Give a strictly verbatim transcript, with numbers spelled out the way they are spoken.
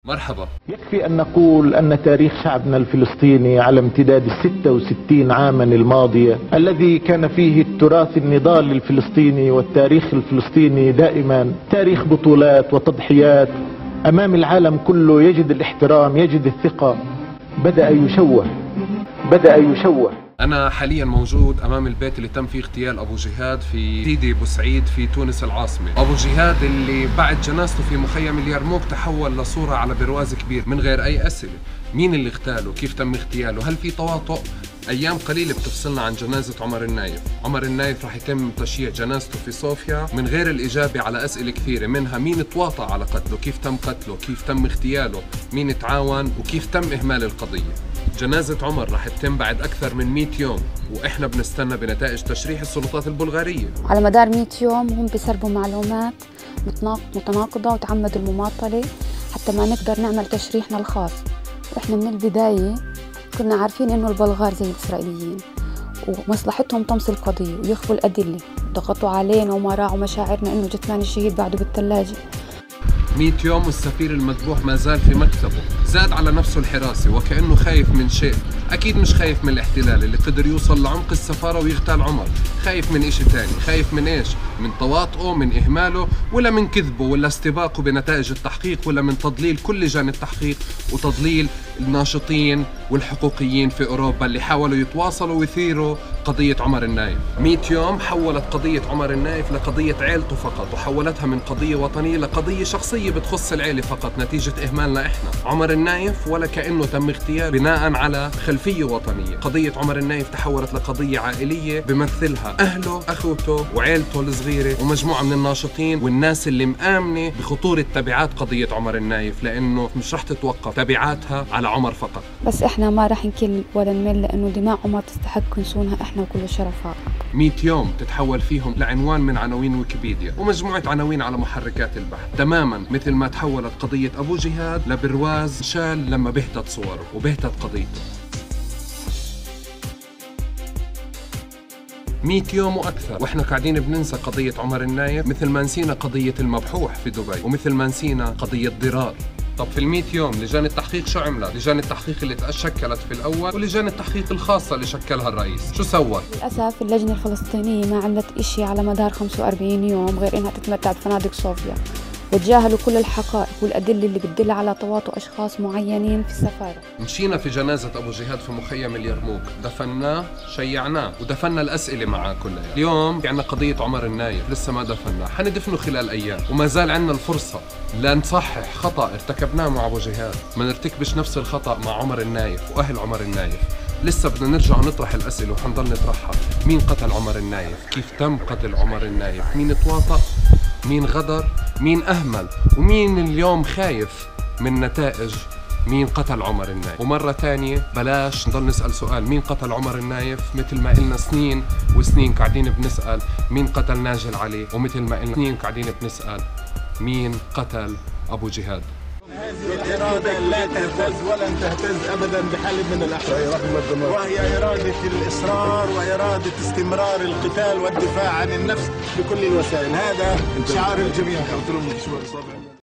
مرحبا. يكفي أن نقول أن تاريخ شعبنا الفلسطيني على امتداد الستة وستين عاما الماضية الذي كان فيه التراث النضال الفلسطيني والتاريخ الفلسطيني دائما تاريخ بطولات وتضحيات أمام العالم كله، يجد الاحترام، يجد الثقة، بدأ يشوه بدأ يشوه أنا حاليا موجود أمام البيت اللي تم فيه اغتيال أبو جهاد في سيدي بوسعيد في تونس العاصمة. أبو جهاد اللي بعد جنازته في مخيم اليرموك تحول لصورة على برواز كبير من غير أي أسئلة. مين اللي اغتاله؟ كيف تم اغتياله؟ هل في تواطؤ؟ أيام قليلة بتفصلنا عن جنازة عمر النايف. عمر النايف راح يتم تشييع جنازته في صوفيا من غير الإجابة على أسئلة كثيرة، منها مين تواطأ على قتله، كيف تم قتله، كيف تم اغتياله، مين تعاون، وكيف تم إهمال القضية. جنازة عمر راح تتم بعد أكثر من مئة يوم، وإحنا بنستنى بنتائج تشريح السلطات البلغارية. على مدار مئة يوم هم بيسربوا معلومات متناقضة وتعمد المماطلة حتى ما نقدر نعمل تشريحنا الخاص. وإحنا من البداية كنا عارفين إنه البلغار زي الإسرائيليين ومصلحتهم طمس القضية ويخفوا الأدلة، ضغطوا علينا وما راعوا مشاعرنا إنه جثمان الشهيد بعده بالثلاجة. مئة يوم والسفير المذبوح ما زال في مكتبه، زاد على نفسه الحراسة وكأنه خايف من شيء. أكيد مش خايف من الاحتلال اللي قدر يوصل لعمق السفارة ويغتال عمر، خايف من إشي تاني. خايف من إيش؟ من تواطؤه، من إهماله، ولا من كذبه، ولا استباقه بنتائج التحقيق، ولا من تضليل كل لجان التحقيق وتضليل الناشطين والحقوقيين في أوروبا اللي حاولوا يتواصلوا ويثيروا قضية عمر النايف. مئة يوم حولت قضية عمر النايف لقضية عيلته فقط، وحولتها من قضية وطنية لقضية شخصية بتخص العيلة فقط نتيجة إهمالنا إحنا. عمر النايف ولا كأنه تم اغتيال بناء على خلفية وطنية. قضية عمر النايف تحولت لقضية عائلية بمثلها أهله، أخوته، وعيلته الصغيرة، ومجموعة من الناشطين والناس اللي مآمنة بخطورة تبعات قضية عمر النايف، لأنه مش رح تتوقف تبعاتها على عمر فقط. بس إحنا ما رح نكل ولا نمل، لأنه دماء عمر تستحق نصونها إحنا وكل الشرفاء. مئة يوم تتحول فيهم لعنوان من عناوين ويكيبيديا ومجموعة عناوين على محركات البحث، تماما مثل ما تحولت قضية أبو جهاد لبرواز شال لما بهتت صوره وبهتت قضيته. مئة يوم وأكثر وإحنا قاعدين بننسى قضية عمر النايف، مثل ما نسينا قضية المبحوح في دبي، ومثل ما نسينا قضية ضرار. طب في المئة يوم لجان التحقيق شو عملت؟ لجان التحقيق اللي تشكلت في الأول ولجان التحقيق الخاصة اللي شكلها الرئيس، شو سوت؟ للأسف اللجنة الفلسطينية ما عملت إشي على مدار خمسة وأربعين يوم غير إنها تتمتع بفنادق صوفيا، وتجاهلوا كل الحقائق والأدلة اللي بتدل على تواطؤ أشخاص معينين في السفارة. مشينا في جنازة أبو جهاد في مخيم اليرموك، دفناه، شيعناه، ودفنا الأسئلة معاه كلها. اليوم في عنا قضية عمر النايف لسه ما دفناه، حندفنه خلال أيام، وما زال عنا الفرصة لنصحح خطأ ارتكبناه مع أبو جهاد، ما نرتكبش نفس الخطأ مع عمر النايف وأهل عمر النايف. لسه بدنا نرجع نطرح الأسئلة وحنضل نطرحها. مين قتل عمر النايف؟ كيف تم قتل عمر النايف؟ مين تواطأ؟ مين غدر؟ مين أهمل؟ ومين اليوم خايف من نتائج مين قتل عمر النايف؟ ومرة تانية بلاش نضل نسأل سؤال مين قتل عمر النايف مثل ما قلنا سنين وسنين قاعدين بنسأل مين قتل ناجل علي، ومثل ما قلنا سنين قاعدين بنسأل مين قتل أبو جهاد. هذه الإرادة لا تهتز ولن تهتز أبدا بحال من الأحوال، وهي إرادة الإصرار وإرادة استمرار القتال والدفاع عن النفس بكل الوسائل. هذا شعار الجميع.